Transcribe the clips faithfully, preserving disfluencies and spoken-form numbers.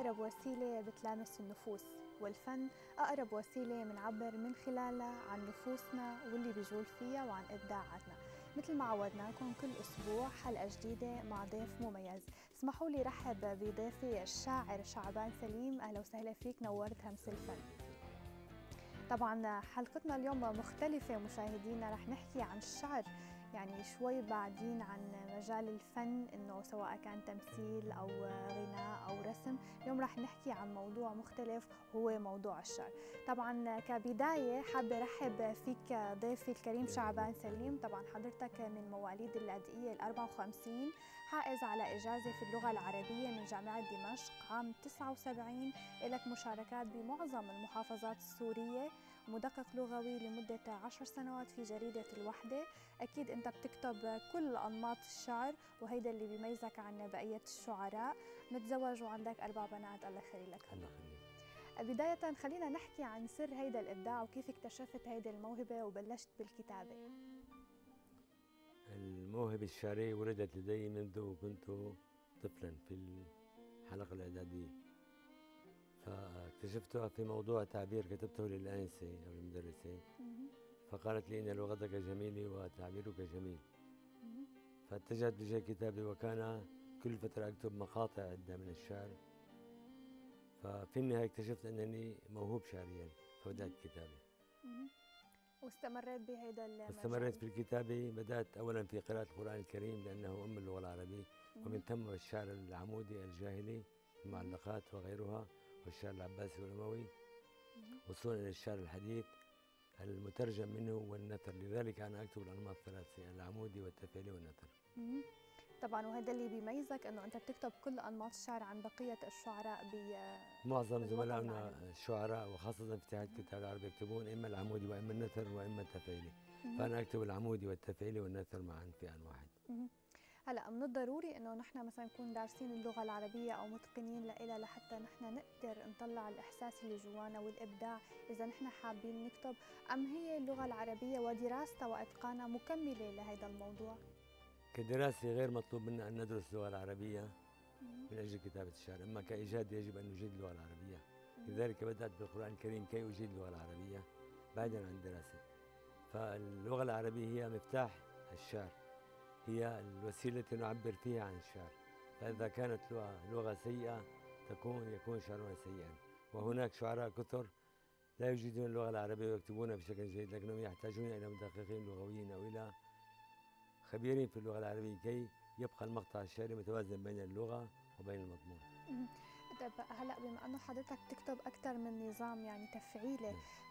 أقرب وسيلة بتلامس النفوس، والفن أقرب وسيلة منعبر من خلالها عن نفوسنا واللي بيجول فيها وعن إبداعاتنا. مثل ما عودناكم كل أسبوع حلقة جديدة مع ضيف مميز. اسمحوا لي رحب بضيفي الشاعر شعبان سليم. أهلا وسهلا فيك، نورت همس الفن. طبعا حلقتنا اليوم مختلفة مشاهدينا، رح نحكي عن الشعر، يعني شوي بعدين عن مجال الفن، انه سواء كان تمثيل او غناء او رسم. اليوم رح نحكي عن موضوع مختلف هو موضوع الشعر. طبعا كبداية حابة رحب فيك ضيفي الكريم شعبان سليم. طبعا حضرتك من مواليد اللاذقية الأربعة وخمسين، حائز على إجازة في اللغة العربية من جامعة دمشق عام تسعة وسبعين، لك مشاركات بمعظم المحافظات السورية، مدقق لغوي لمدة عشر سنوات في جريدة الوحدة. أكيد أنت بتكتب كل أنماط الشعر، وهيدا اللي بيميزك عن بقية الشعراء. متزوج وعندك أربع بنات، الله يخلي لك. الله يخليك. بداية خلينا نحكي عن سر هيدا الإبداع وكيف اكتشفت هيدا الموهبة وبلشت بالكتابة. الموهبة الشعرية ولدت لدي منذ كنت طفلا في الحلقة الإعدادية، فاكتشفتها في موضوع تعبير كتبته للآنسة أو المدرسة، فقالت لي إن لغتك جميلة وتعبيرك جميل، فاتجهت بجهة الكتابة، وكان كل فترة أكتب مقاطع عدة من الشعر. ففي النهاية اكتشفت أنني موهوب شعريا، فبدأت الكتابة. واستمريت بهذا المجال. واستمريت في الكتابة. بدأت أولا في قراءة القرآن الكريم لأنه أم اللغة العربية، ومن ثم الشعر العمودي الجاهلي، المعلقات وغيرها، والشعر العباسي والأموي، وصولا إلى الشعر الحديث المترجم منه والنثر. لذلك أنا أكتب الأنماط الثلاثة، العمودي والتفعيلي والنثر. طبعا وهذا اللي بيميزك انه انت بتكتب كل انماط الشعر عن بقيه الشعراء. ب معظم زملائنا الشعراء وخاصه في اتحاد الكتاب العربي يكتبون اما العمودي واما النثر واما التفعيلي، فانا اكتب العمودي والتفعيلي والنثر معا في ان واحد. هلا من الضروري انه نحن مثلا نكون دارسين اللغه العربيه او متقنين لها لحتى نحن نقدر نطلع الاحساس اللي جوانا والابداع اذا نحن حابين نكتب، ام هي اللغه العربيه ودراستها واتقانها مكمله لهذا الموضوع؟ كدراسة غير مطلوب منا أن ندرس اللغة العربية من أجل كتابة الشعر، أما كإيجاد يجب أن نجيد اللغة العربية. لذلك بدأت بالقرآن الكريم كي أجيد اللغة العربية بعيدا عن الدراسة. فاللغة العربية هي مفتاح الشعر، هي الوسيلة التي نعبر فيها عن الشعر. فإذا كانت لغة, لغة سيئة تكون يكون شعرنا سيئا. وهناك شعراء كثر لا يجيدون اللغة العربية ويكتبونها بشكل جيد، لكنهم يحتاجون إلى مدققين لغويين أو إلى خبيرين في اللغة العربية كي يبقى المقطع الشعري متوازن بين اللغة وبين المضمون. طيب هلا بما انه حضرتك تكتب اكثر من نظام يعني تفعيلي،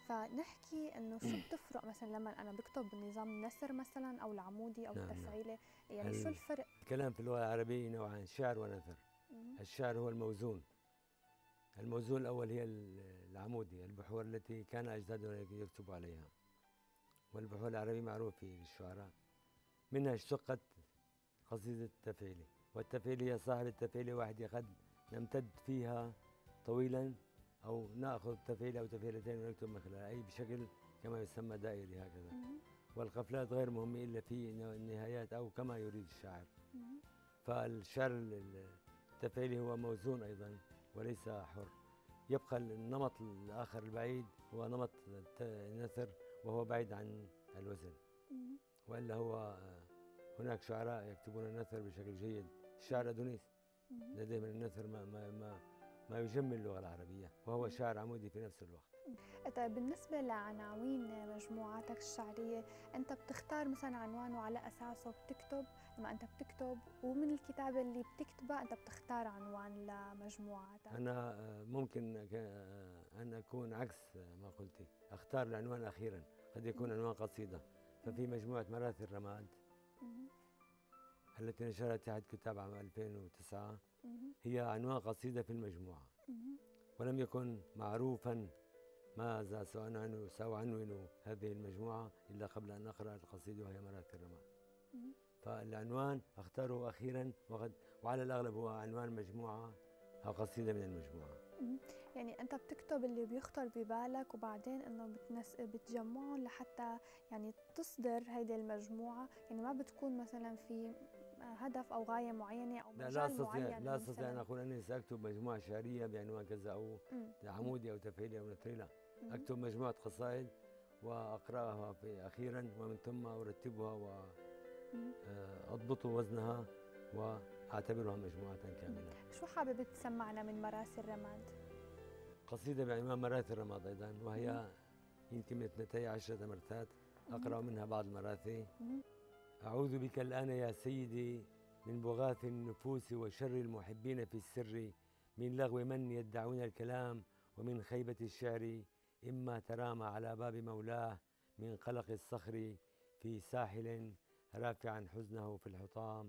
فنحكي انه شو بتفرق مثلا لما انا بكتب بالنظام النثر مثلا او العمودي او نعم التفعيلي، يعني شو الفرق؟ الكلام في اللغة العربية نوعان، شعر ونثر. الشعر هو الموزون. الموزون الأول هي العمودي، البحور التي كان أجدادنا يكتبوا عليها، والبحور العربية معروفة للشعراء. منها اشتقت قصيدة التفعيلي، والتفعيلي هي صاحب التفعيلي واحد قد نمتد فيها طويلا، أو نأخذ تفعيلة أو تفعيلتين ونكتب من خلالها، أي بشكل كما يسمى دائري هكذا. والقفلات غير مهمة إلا في النهايات أو كما يريد الشاعر. فالشعر التفعيلي هو موزون أيضا وليس حر. يبقى النمط الآخر البعيد هو نمط النثر، وهو بعيد عن الوزن، وإلا هو هناك شعراء يكتبون النثر بشكل جيد. الشاعر أدونيس لديه من النثر ما, ما, ما, ما يجمل اللغة العربية، وهو شاعر عمودي في نفس الوقت. طيب بالنسبة لعناوين مجموعاتك الشعرية، أنت بتختار مثلا عنوان وعلى أساسه بتكتب؟ لما أنت بتكتب ومن الكتابة اللي بتكتبها أنت بتختار عنوان لمجموعاتك؟ أنا ممكن أن أكون عكس ما قلتي، أختار العنوان أخيرا، قد يكون عنوان قصيدة. ففي مجموعة مراثي الرماد التي نشرها اتحاد الكتاب عام ألفين وتسعة هي عنوان قصيدة في المجموعة، ولم يكن معروفا ماذا سأعنون سأعنون هذه المجموعة إلا قبل أن أقرأ القصيدة وهي مراثي الرماد. فالعنوان أختاره أخيرا، وقد وعلى الأغلب هو عنوان مجموعة أو قصيدة من المجموعة. يعني أنت بتكتب اللي بيخطر ببالك وبعدين إنه بتنس بتجمعهم لحتى يعني تصدر هيدي المجموعة، يعني ما بتكون مثلا في هدف أو غاية معينة أو لا لا مجال استطيع معين؟ لا استطيع ان مثلاً؟ اقول اني ساكتب مجموعه شعريه بعنوان كذا او مم. عمودي او تفعيلي او نثري، لا. مم. اكتب مجموعه قصائد واقراها في اخيرا ومن ثم ارتبها واضبط وزنها واعتبرها مجموعه كامله. شو حابب تسمعنا من مراسي الرماد؟ قصيده بعنوان مراسي الرماد ايضا، وهي يمكن من اثنتي عشرة مرثاة، اقرا منها بعض المراثي. أعوذ بك الآن يا سيدي من بغاث النفوس وشر المحبين في السر، من لغو من يدعون الكلام ومن خيبة الشعر، إما ترامى على باب مولاه من قلق الصخر في ساحل رافعا حزنه في الحطام.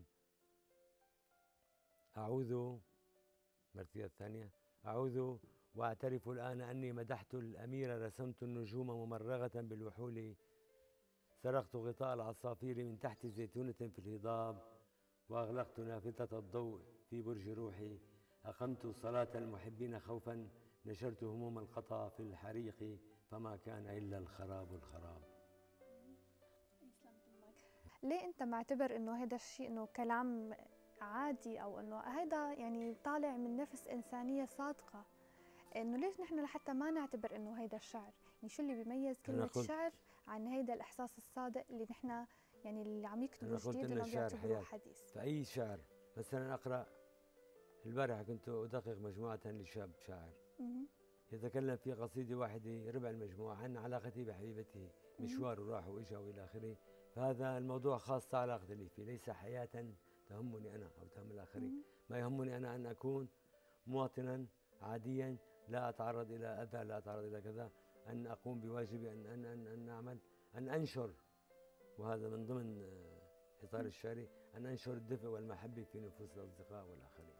أعوذ مرثية الثانية. أعوذ وأعترف الآن أني مدحت الأمير، رسمت النجوم ممرغة بالوحول، سرقت غطاء العصافير من تحت زيتونة في الهضاب، وأغلقت نافذة الضوء في برج روحي، أقمت صلاة المحبين خوفا، نشرت هموم القطا في الحريق، فما كان إلا الخراب الخراب. ليه أنت معتبر إنه هذا الشيء إنه كلام عادي، أو إنه هذا يعني طالع من نفس إنسانية صادقة؟ إنه ليش نحن لحتى ما نعتبر إنه هذا الشعر؟ يعني شو اللي بيميز كلمة شعر عن هيدا الإحساس الصادق اللي نحن يعني اللي عم يكتبوا جديد اللي عم يعتبروه حديث؟ فأي شعر مثلا أقرأ البارحة كنت أدقق مجموعة لشاب شاعر يتكلم في قصيدة واحدة ربع المجموعة عن علاقته بحبيبته، مشوار وراح وإجا وإلى آخره، فهذا الموضوع خاص علاقتي لي فيه، ليس حياة تهمني أنا أو تهم الآخرين. ما يهمني أنا أن أكون مواطنا عاديا، لا أتعرض إلى أذى، لا أتعرض إلى كذا، أن أقوم بواجبي أن أن أن, أن أعمل، أن أنشر، وهذا من ضمن إطار الشعري، أن أنشر الدفء والمحبة في نفوس الأصدقاء والآخرين.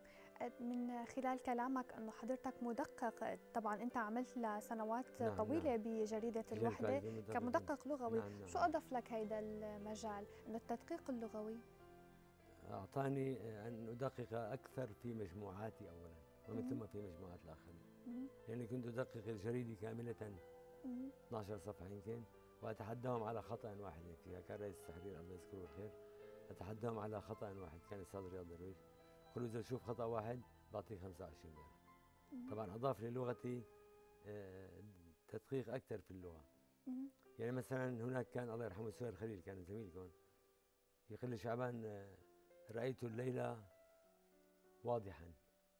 من خلال كلامك أنه حضرتك مدقق، طبعا أنت عملت لسنوات نعم طويلة نعم. بجريدة الوحدة كمدقق لغوي. نعم نعم. شو أضاف لك هذا المجال أنه التدقيق اللغوي؟ أعطاني أن أدقق أكثر في مجموعاتي أولا ومن ثم في مجموعات الآخرين، يعني كنت أدقق الجريدة كاملة اثنتي عشرة صفحة يمكن، وأتحداهم على خطأ واحد فيها، كان رئيس التحرير الله يذكره بالخير، أتحداهم على خطأ واحد، كان الأستاذ رياض درويش، قل إذا شوف خطأ واحد بعطيك خمسة وعشرين درهم. طبعا أضاف للغتي تدقيق أكثر في اللغة. يعني مثلا هناك كان الله يرحمه سهير خليل، كان زميلكم، يقول لي شعبان رأيت الليلة واضحا.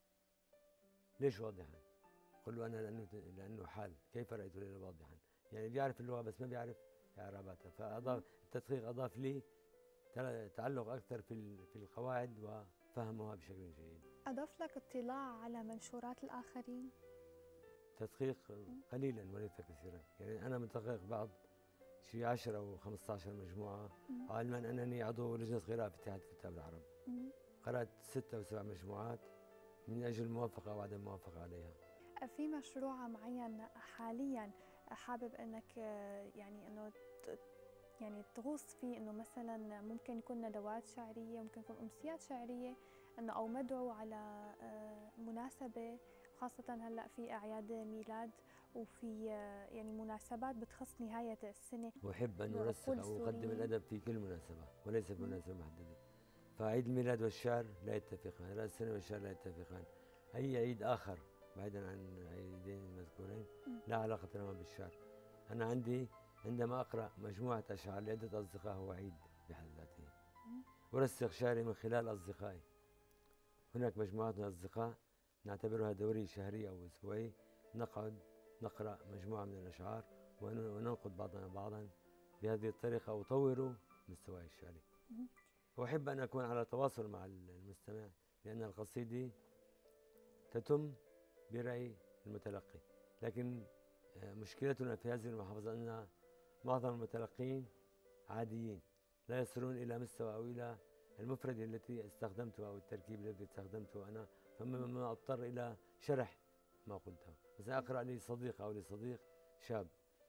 ليش واضحا؟ قل له أنا لأنه لأنه حال، كيف رأيت الليلة واضحا؟ يعني بيعرف اللغة بس ما بيعرف إعراباتها، فأضاف التدقيق، أضاف لي تعلق أكثر في في القواعد وفهمها بشكل جيد. أضاف لك اطلاع على منشورات الآخرين؟ تدقيق قليلا وليس كثيرا، يعني أنا مدقق بعض شيء عشرة أو خمسة عشر مجموعة، علما أنني عضو لجنة قراءة في اتحاد كتاب العرب. قرأت ستة أو سبع مجموعات من أجل الموافقة أو عدم الموافقة عليها. في مشروع معين حاليا حابب أنك يعني أنه يعني تغوص فيه، انه مثلا ممكن يكون ندوات شعريه، ممكن يكون امسيات شعريه، انه او مدعو على مناسبه، خاصه هلا في اعياد ميلاد وفي يعني مناسبات بتخص نهايه السنه. احب ان ارسخ او اقدم الادب في كل مناسبه وليس في مناسبه محدده. فعيد الميلاد والشعر لا يتفقان، راس السنه والشعر لا يتفقان. اي عيد اخر بعيدا عن العيدين المذكورين لا علاقه لهما بالشعر. انا عندي عندما أقرأ مجموعة أشعار لعدة أصدقاء هو عيد بحد ذاته. أرسخ شعري من خلال أصدقائي. هناك مجموعات من الأصدقاء نعتبرها دوري شهري أو أسبوعي، نقعد نقرأ مجموعة من الأشعار وننقد بعضنا بعضا. بهذه الطريقة أطور مستواي الشعري. وأحب أن أكون على تواصل مع المستمع، لأن القصيدة تتم برأي المتلقي، لكن مشكلتنا في هذه المحافظة أن معظم المتلقين عاديين لا يصلون إلى مستوى أو إلى المفردة التي استخدمتها أو التركيب الذي استخدمته أنا، فمما أضطر إلى شرح ما قلته. مثلا أقرأ لصديق أو لصديق شاب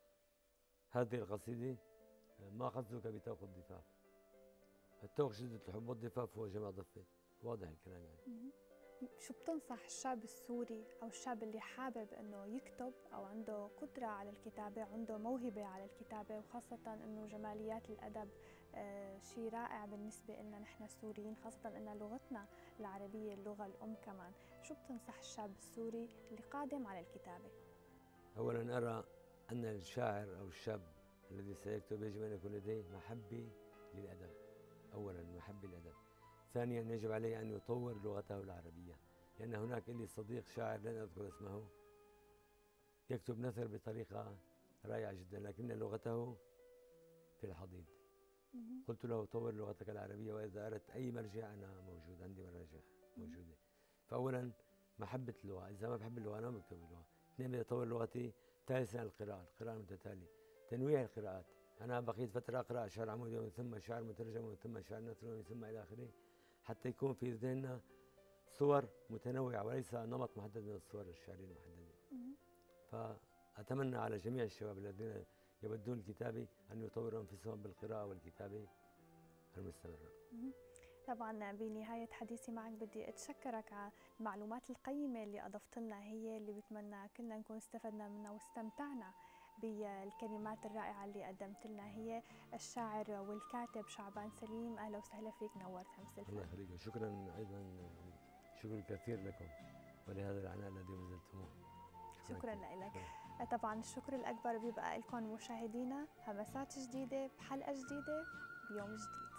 هذه القصيدة: ما قصدك بتوق الضفاف؟ التوق شدة الحب والضفاف هو جمع ضفة. واضح الكلام يعني. شو بتنصح الشاب السوري أو الشاب اللي حابب إنه يكتب أو عنده قدرة على الكتابة، عنده موهبة على الكتابة، وخاصة إنه جماليات الأدب آه شيء رائع بالنسبة لنا نحن السوريين، خاصة إن لغتنا العربية اللغة الأم كمان. شو بتنصح الشاب السوري اللي قادم على الكتابة؟ أولا أرى أن الشاعر أو الشاب الذي سيكتب يجب أن يكون لديه محبة للأدب. أولا محبة للأدب. ثانيا يجب عليه أن يطور لغته العربية، لأن هناك لي صديق شاعر لن أذكر اسمه يكتب نثر بطريقة رائعة جدا لكن لغته في الحضيض. قلت له طور لغتك العربية، وإذا أردت أي مرجع أنا موجود، عندي مراجع موجودة. فأولا محبة اللغة، إذا ما بحب اللغة أنا ما بكتب اللغة. اثنين بدي أطور لغتي. ثالثا القراءة، القراءة المتتالية، تنويع القراءات. أنا بقيت فترة أقرأ شعر عمودي ومن ثم شعر مترجم ومن ثم شعر نثر ومن ثم إلى آخره، حتى يكون في ذهننا صور متنوعة وليس نمط محدد من الصور الشعرية المحددة. فأتمنى على جميع الشباب الذين يودون الكتابة أن يطوروا أنفسهم بالقراءة والكتابة المستمرة. طبعا بنهاية حديثي معك بدي أتشكرك على المعلومات القيمة اللي أضفت لنا، هي اللي بتمنى كلنا نكون استفدنا منها واستمتعنا بالكلمات الرائعة اللي قدمت لنا. هي الشاعر والكاتب شعبان سليم، أهلا وسهلا فيك، نورت همس الفن. الله يخليك، شكرا أيضا، شكر كثير لكم ولهذا العناء الذي بذلتموه. شكرا لك. طبعا الشكر الأكبر بيبقى لكم مشاهدينا، همسات جديدة بحلقة جديدة بيوم جديد.